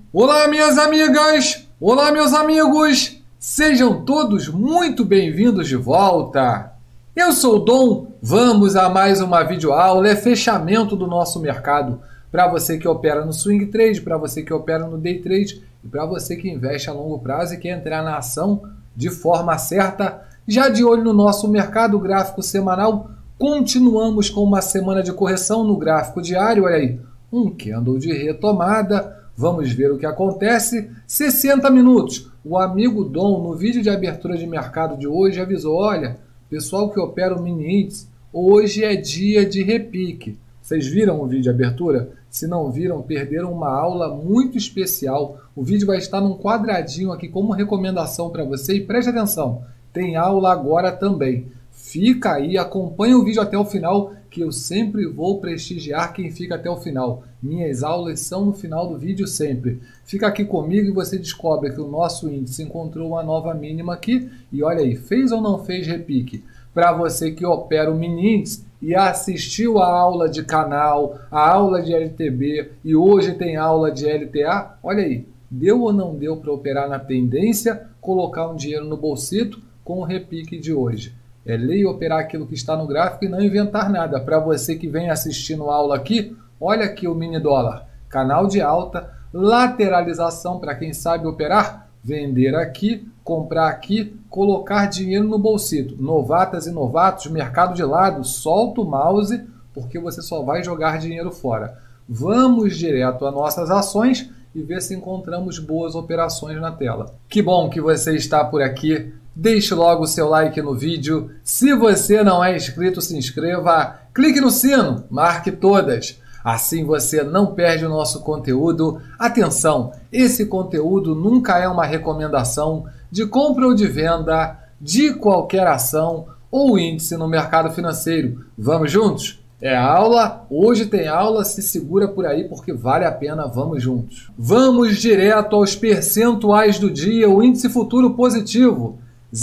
Olá, minhas amigas! Olá, meus amigos! Sejam todos muito bem-vindos de volta! Eu sou o Dom, vamos a mais uma videoaula, é fechamento do nosso mercado. Para você que opera no Swing Trade, para você que opera no Day Trade e para você que investe a longo prazo e quer entrar na ação de forma certa, já de olho no nosso mercado gráfico semanal, continuamos com uma semana de correção no gráfico diário, olha aí, um candle de retomada. Vamos ver o que acontece. 60 minutos. O amigo Dom, no vídeo de abertura de mercado de hoje, avisou, olha, pessoal que opera o mini índice, hoje é dia de repique. Vocês viram o vídeo de abertura? Se não viram, perderam uma aula muito especial. O vídeo vai estar num quadradinho aqui como recomendação para você. E preste atenção, tem aula agora também. Fica aí, acompanha o vídeo até o final, que eu sempre vou prestigiar quem fica até o final. Minhas aulas são no final do vídeo sempre. Fica aqui comigo e você descobre que o nosso índice encontrou uma nova mínima aqui. E olha aí, fez ou não fez repique? Para você que opera o mini índice e assistiu a aula de canal, a aula de LTB e hoje tem aula de LTA, olha aí, deu ou não deu para operar na tendência, colocar um dinheiro no bolsito com o repique de hoje? É lei operar aquilo que está no gráfico e não inventar nada. Para você que vem assistindo a aula aqui, olha aqui o mini dólar. Canal de alta, lateralização para quem sabe operar, vender aqui, comprar aqui, colocar dinheiro no bolsito. Novatas e novatos, mercado de lado, solta o mouse porque você só vai jogar dinheiro fora. Vamos direto às nossas ações e ver se encontramos boas operações na tela. Que bom que você está por aqui. Deixe logo o seu like no vídeo. Se você não é inscrito, se inscreva. Clique no sino, marque todas. Assim você não perde o nosso conteúdo. Atenção, esse conteúdo nunca é uma recomendação de compra ou de venda de qualquer ação ou índice no mercado financeiro. Vamos juntos? É aula, hoje tem aula, se segura por aí porque vale a pena, vamos juntos. Vamos direto aos percentuais do dia, o índice futuro positivo.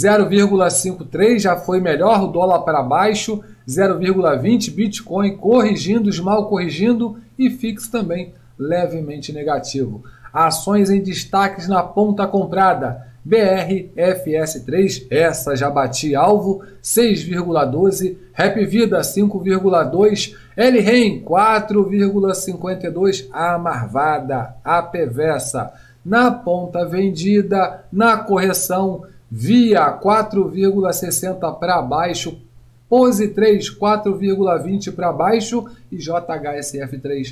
0,53 já foi melhor, o dólar para baixo, 0,20 Bitcoin corrigindo, mal corrigindo e FIX também levemente negativo. Ações em destaques na ponta comprada. BRFS3, essa já bati alvo, 6,12, Rap Vida 5,2, LREM 4,52, a Marvada, a Pevessa. Na ponta vendida, na correção, Via 4,60 para baixo, Pose 3 4,20 para baixo e JHSF 3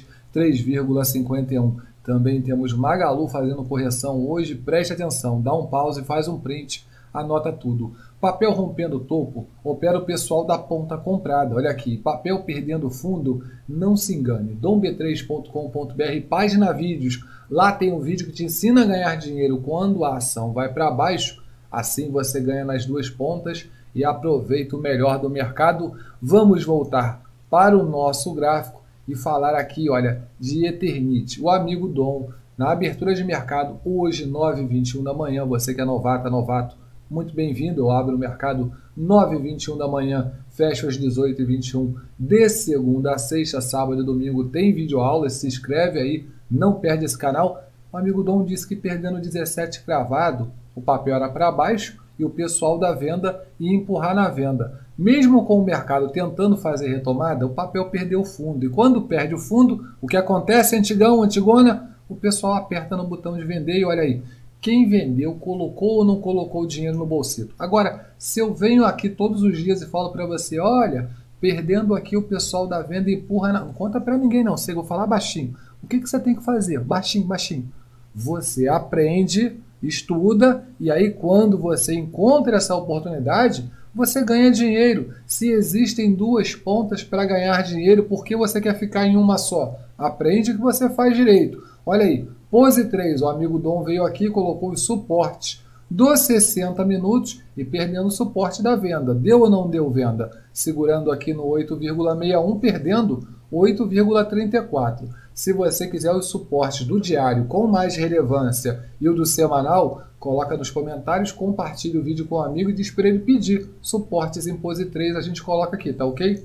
3,51. Também temos Magalu fazendo correção hoje, preste atenção, dá um pause, faz um print, anota tudo. Papel rompendo topo, opera o pessoal da ponta comprada, olha aqui, papel perdendo fundo, não se engane, domb3.com.br, página vídeos, lá tem um vídeo que te ensina a ganhar dinheiro quando a ação vai para baixo, assim você ganha nas duas pontas e aproveita o melhor do mercado. Vamos voltar para o nosso gráfico e falar aqui, olha, de Eternit, o amigo Dom, na abertura de mercado, hoje 9h21 da manhã, você que é novata, novato, muito bem-vindo, eu abro o mercado 9h21 da manhã, fecho às 18h21, de segunda a sexta, sábado e domingo tem vídeo aula, se inscreve aí, não perde esse canal. O amigo Dom disse que perdendo 17 cravado, o papel era para baixo e o pessoal da venda ia empurrar na venda. Mesmo com o mercado tentando fazer retomada, o papel perdeu o fundo. E quando perde o fundo, o que acontece, antigão, antigona? O pessoal aperta no botão de vender e olha aí, quem vendeu colocou ou não colocou o dinheiro no bolsito. Agora, se eu venho aqui todos os dias e falo para você, olha, perdendo aqui o pessoal da venda empurra, não conta para ninguém não, eu vou falar baixinho. O que você tem que fazer? Baixinho, baixinho. Você aprende, estuda e aí quando você encontra essa oportunidade, você ganha dinheiro. Se existem duas pontas para ganhar dinheiro, por que você quer ficar em uma só? Aprende que você faz direito. Olha aí, Pose 3, o amigo Dom veio aqui e colocou os suportes dos 60 minutos e perdendo o suporte da venda. Deu ou não deu venda? Segurando aqui no 8,61, perdendo 8,34. Se você quiser os suportes do diário com mais relevância e o do semanal, coloca nos comentários, compartilha o vídeo com um amigo e diz para ele pedir suportes em pose 3, a gente coloca aqui, tá ok?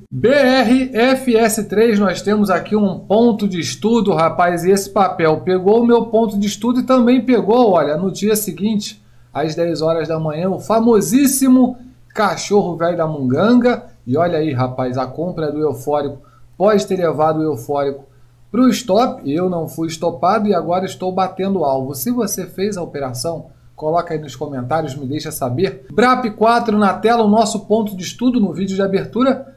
BRFS3, nós temos aqui um ponto de estudo, rapaz, e esse papel pegou o meu ponto de estudo e também pegou, olha, no dia seguinte, às 10 horas da manhã, o famosíssimo cachorro velho da munganga. E olha aí, rapaz, a compra do eufórico, pode ter levado o eufórico para o stop. Eu não fui estopado e agora estou batendo o alvo. Se você fez a operação, coloca aí nos comentários, me deixa saber. BRAP4 na tela, o nosso ponto de estudo no vídeo de abertura,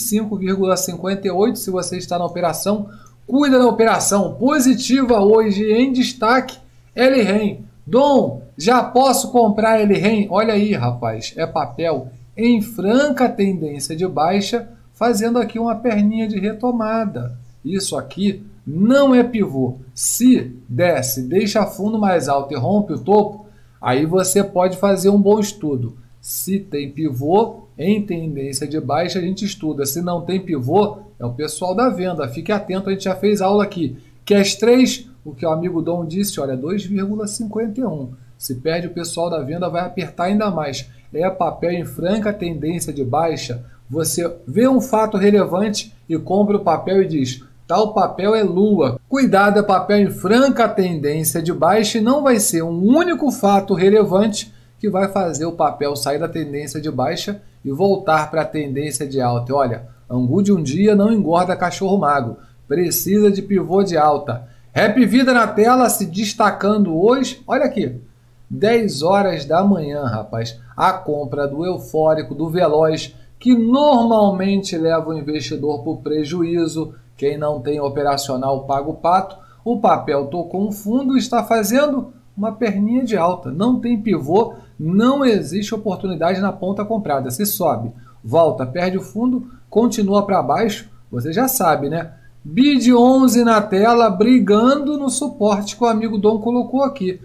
25,58. Se você está na operação, cuida da operação. Positiva hoje em destaque, LREN. Dom, já posso comprar LREN? Olha aí, rapaz, é papel em franca tendência de baixa, fazendo aqui uma perninha de retomada. Isso aqui não é pivô. Se desce, deixa fundo mais alto e rompe o topo, aí você pode fazer um bom estudo. Se tem pivô em tendência de baixa, a gente estuda. Se não tem pivô, é o pessoal da venda. Fique atento, a gente já fez aula aqui. Cash 3, o que o amigo Dom disse, olha, 2,51. Se perde o pessoal da venda, vai apertar ainda mais. É papel em franca tendência de baixa. Você vê um fato relevante e compra o papel e diz, tal papel é lua. Cuidado, é papel em franca tendência de baixa e não vai ser um único fato relevante que vai fazer o papel sair da tendência de baixa e voltar para a tendência de alta. E olha, angu de um dia não engorda cachorro magro. Precisa de pivô de alta. Rap Vida na tela se destacando hoje. Olha aqui, 10 horas da manhã, rapaz. A compra do eufórico, do veloz, que normalmente leva o investidor para o prejuízo. Quem não tem operacional paga o pato. O papel tocou um fundo e está fazendo uma perninha de alta. Não tem pivô, não existe oportunidade na ponta comprada. Se sobe, volta, perde o fundo, continua para baixo, você já sabe, né? BID 11 na tela, brigando no suporte que o amigo Dom colocou aqui.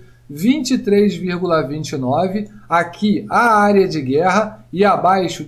23,29, aqui a área de guerra e abaixo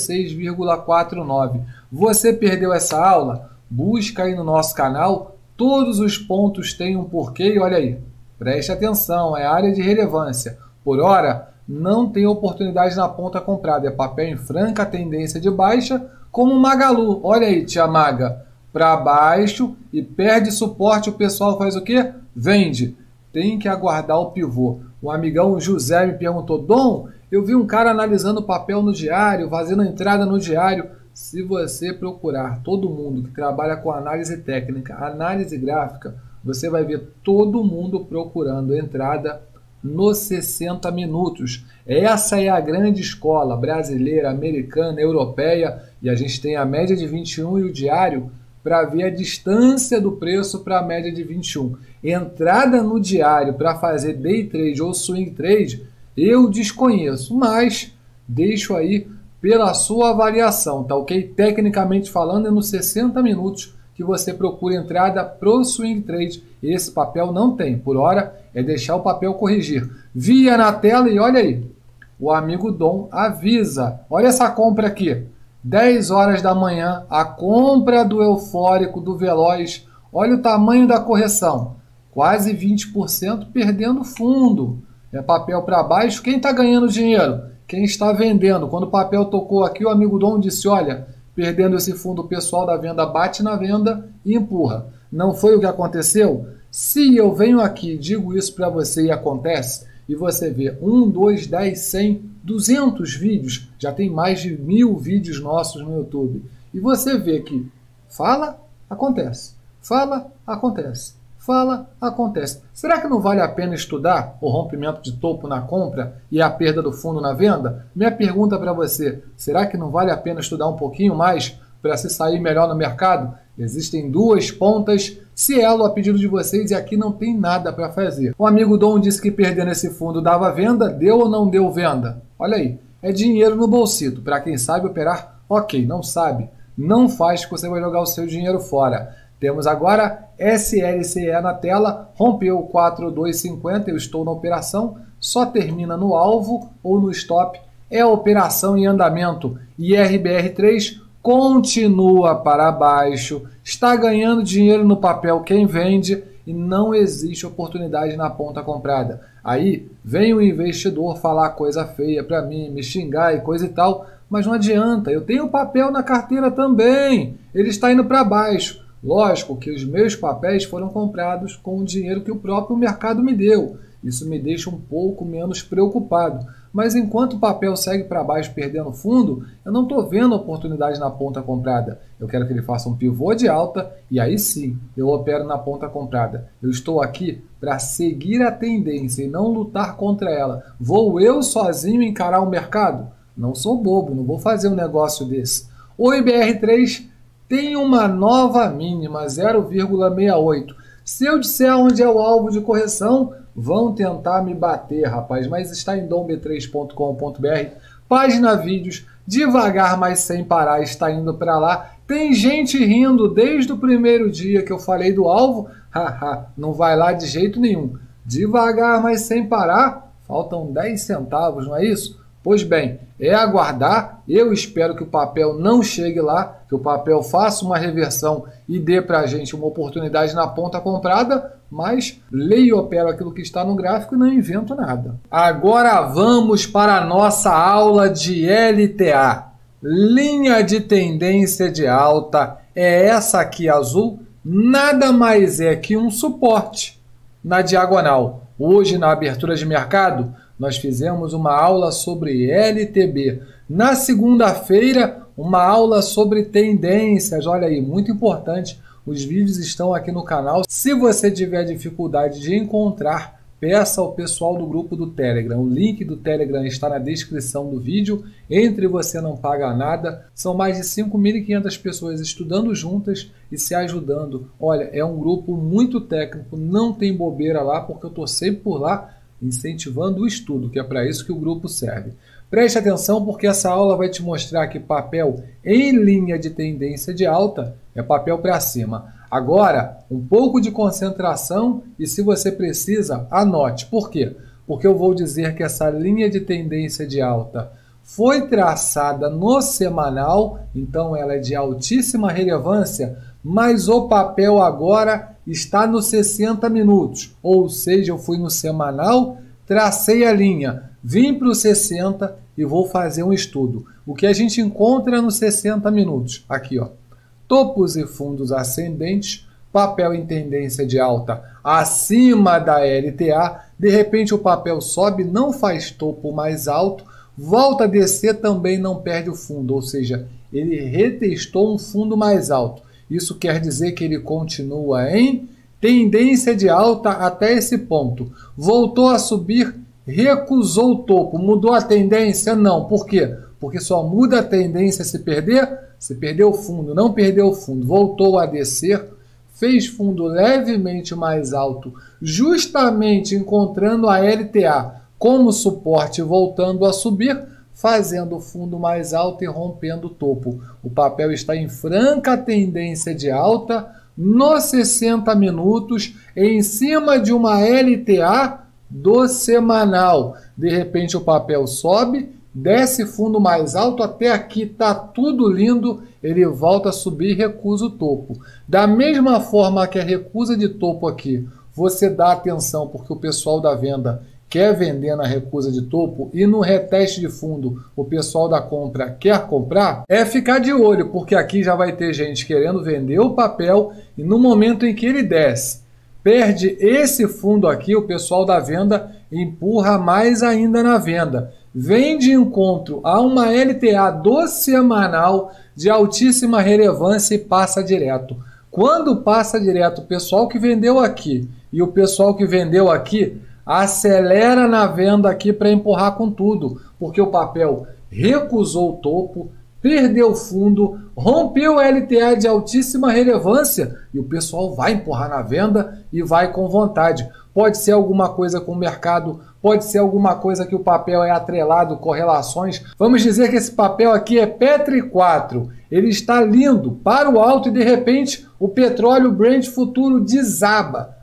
16,49. Você perdeu essa aula? Busca aí no nosso canal, todos os pontos têm um porquê e olha aí, preste atenção, é área de relevância. Por hora, não tem oportunidade na ponta comprada, é papel em franca tendência de baixa, como o Magalu. Olha aí, tia Maga, para baixo e perde suporte, o pessoal faz o quê? Vende. Tem que aguardar o pivô. O amigão José me perguntou, Dom, eu vi um cara analisando o papel no diário, fazendo a entrada no diário. Se você procurar todo mundo que trabalha com análise técnica, análise gráfica, você vai ver todo mundo procurando entrada nos 60 minutos. Essa é a grande escola brasileira, americana, europeia, e a gente tem a média de 21 e o diário para ver a distância do preço para a média de 21. Entrada no diário para fazer day trade ou swing trade, eu desconheço, mas deixo aí pela sua avaliação, tá ok? Tecnicamente falando, é nos 60 minutos que você procura entrada pro swing trade. Esse papel não tem, por hora é deixar o papel corrigir. Via na tela e olha aí, o amigo Dom avisa, olha essa compra aqui, 10 horas da manhã, a compra do eufórico, do veloz, olha o tamanho da correção, quase 20% perdendo fundo, é papel para baixo, quem está ganhando dinheiro? Quem está vendendo. Quando o papel tocou aqui, o amigo Dom disse, olha, perdendo esse fundo, o pessoal da venda bate na venda e empurra. Não foi o que aconteceu? Se eu venho aqui, digo isso para você e acontece, e você vê 1, 2, 10, 100, 200 vídeos, já tem mais de 1000 vídeos nossos no YouTube, e você vê que fala, acontece, fala, acontece, fala, acontece. Será que não vale a pena estudar o rompimento de topo na compra e a perda do fundo na venda? Minha pergunta para você, será que não vale a pena estudar um pouquinho mais para se sair melhor no mercado? Existem duas pontas, Cielo a pedido de vocês e aqui não tem nada para fazer. O amigo Dom disse que perdendo esse fundo dava venda, deu ou não deu venda? Olha aí, é dinheiro no bolsito, para quem sabe operar, ok, não sabe, não faz que você vai jogar o seu dinheiro fora. Temos agora SLCE na tela, rompeu 4,250, eu estou na operação, só termina no alvo ou no stop, é a operação em andamento. IRBR3 continua para baixo, está ganhando dinheiro no papel quem vende e não existe oportunidade na ponta comprada. Aí vem o investidor falar coisa feia para mim, me xingar e coisa e tal, mas não adianta, eu tenho papel na carteira também, ele está indo para baixo. Lógico que os meus papéis foram comprados com o dinheiro que o próprio mercado me deu. Isso me deixa um pouco menos preocupado. Mas enquanto o papel segue para baixo perdendo fundo, eu não estou vendo oportunidade na ponta comprada. Eu quero que ele faça um pivô de alta e aí sim eu opero na ponta comprada. Eu estou aqui para seguir a tendência e não lutar contra ela. Vou eu sozinho encarar o mercado? Não sou bobo, não vou fazer um negócio desse. O IBR3 tem uma nova mínima, 0,68. Se eu disser onde é o alvo de correção, vão tentar me bater, rapaz, mas está em domb3.com.br, página vídeos, devagar, mas sem parar, está indo para lá. Tem gente rindo desde o primeiro dia que eu falei do alvo, haha, não vai lá de jeito nenhum. Devagar, mas sem parar, faltam 10 centavos, não é isso? Pois bem, é aguardar, eu espero que o papel não chegue lá, que o papel faça uma reversão e dê para a gente uma oportunidade na ponta comprada, mas leio e opero aquilo que está no gráfico e não invento nada. Agora vamos para a nossa aula de LTA. Linha de tendência de alta é essa aqui azul, nada mais é que um suporte na diagonal. Hoje, na abertura de mercado, nós fizemos uma aula sobre LTB. Na segunda-feira, uma aula sobre tendências. Olha aí, muito importante. Os vídeos estão aqui no canal. Se você tiver dificuldade de encontrar, peça ao pessoal do grupo do Telegram. O link do Telegram está na descrição do vídeo. Entre você não paga nada. São mais de 5.500 pessoas estudando juntas e se ajudando. Olha, é um grupo muito técnico. Não tem bobeira lá, porque eu estou sempre por lá incentivando o estudo, que é para isso que o grupo serve. Preste atenção porque essa aula vai te mostrar que papel em linha de tendência de alta é papel para cima. Agora, um pouco de concentração e se você precisa, anote. Por quê? Porque eu vou dizer que essa linha de tendência de alta foi traçada no semanal, então ela é de altíssima relevância, mas o papel agora está nos 60 minutos, ou seja, eu fui no semanal, tracei a linha, vim para os 60 e vou fazer um estudo. O que a gente encontra nos 60 minutos? Aqui, ó, topos e fundos ascendentes, papel em tendência de alta acima da LTA, de repente o papel sobe, não faz topo mais alto, volta a descer, também não perde o fundo, ou seja, ele retestou um fundo mais alto. Isso quer dizer que ele continua em tendência de alta até esse ponto. Voltou a subir, recusou o topo. Mudou a tendência? Não. Por quê? Porque só muda a tendência se perder? Se perdeu o fundo, não perdeu o fundo. Voltou a descer, fez fundo levemente mais alto, justamente encontrando a LTA como suporte, voltando a subir, fazendo o fundo mais alto e rompendo o topo. O papel está em franca tendência de alta, nos 60 minutos, em cima de uma LTA do semanal. De repente o papel sobe, desce fundo mais alto, até aqui está tudo lindo, ele volta a subir e recusa o topo. Da mesma forma que a recusa de topo aqui, você dá atenção porque o pessoal da venda quer vender na recusa de topo e no reteste de fundo o pessoal da compra quer comprar, é ficar de olho, porque aqui já vai ter gente querendo vender o papel e no momento em que ele desce, perde esse fundo aqui, o pessoal da venda empurra mais ainda na venda. Vem de encontro a uma LTA do semanal de altíssima relevância e passa direto. Quando passa direto, o pessoal que vendeu aqui e o pessoal que vendeu aqui acelera na venda aqui para empurrar com tudo, porque o papel recusou o topo, perdeu fundo, rompeu o LTA de altíssima relevância e o pessoal vai empurrar na venda e vai com vontade. Pode ser alguma coisa com o mercado, pode ser alguma coisa que o papel é atrelado, correlações. Vamos dizer que esse papel aqui é Petri 4. Ele está lindo para o alto e de repente o petróleo Brent futuro desaba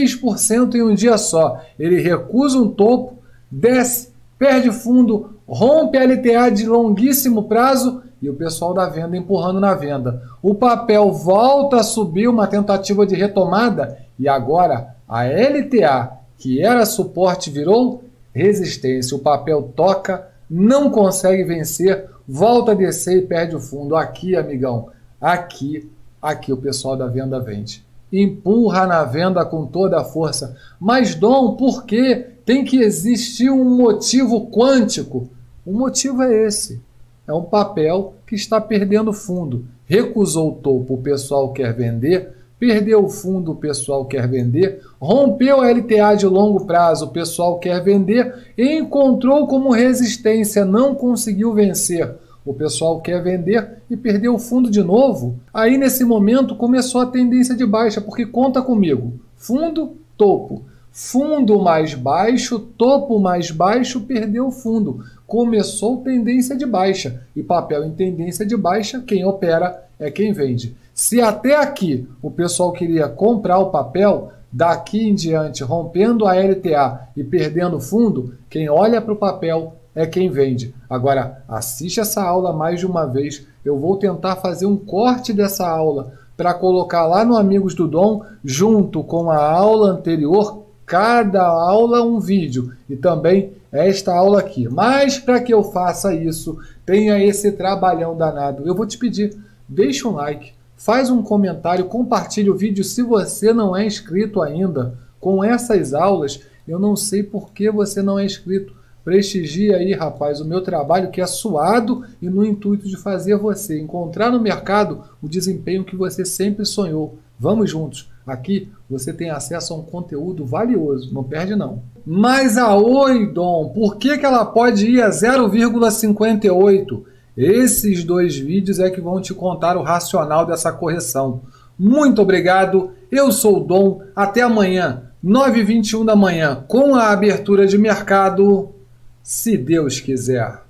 6% em um dia só. Ele recusa um topo, desce, perde fundo, rompe a LTA de longuíssimo prazo e o pessoal da venda empurrando na venda. O papel volta a subir, uma tentativa de retomada, e agora a LTA, que era suporte, virou resistência. O papel toca, não consegue vencer, volta a descer e perde o fundo. Aqui, amigão, aqui o pessoal da venda vende. Empurra na venda com toda a força. Mas, Dom, por quê? Tem que existir um motivo quântico. O motivo é esse. É um papel que está perdendo fundo. Recusou o topo, o pessoal quer vender. Perdeu o fundo, o pessoal quer vender. Rompeu a LTA de longo prazo, o pessoal quer vender. E encontrou como resistência, não conseguiu vencer. O pessoal quer vender e perdeu o fundo de novo. Aí, nesse momento, começou a tendência de baixa, porque conta comigo. Fundo, topo. Fundo mais baixo, topo mais baixo, perdeu o fundo. Começou tendência de baixa. E papel em tendência de baixa, quem opera é quem vende. Se até aqui o pessoal queria comprar o papel, daqui em diante, rompendo a LTA e perdendo fundo, quem olha para o papel é quem vende. Agora, assiste essa aula mais de uma vez. Eu vou tentar fazer um corte dessa aula para colocar lá no Amigos do Dom, junto com a aula anterior, cada aula um vídeo. E também esta aula aqui. Mas para que eu faça isso, tenha esse trabalhão danado, eu vou te pedir, deixa um like, faz um comentário, compartilhe o vídeo se você não é inscrito ainda. Com essas aulas, eu não sei por que você não é inscrito. Prestigia aí, rapaz, o meu trabalho, que é suado e no intuito de fazer você encontrar no mercado o desempenho que você sempre sonhou. Vamos juntos. Aqui você tem acesso a um conteúdo valioso, não perde não. Mas a Oi, Dom, por que ela pode ir a 0,58? Esses dois vídeos é que vão te contar o racional dessa correção. Muito obrigado, eu sou o Dom, até amanhã, 9h21 da manhã, com a abertura de mercado, se Deus quiser.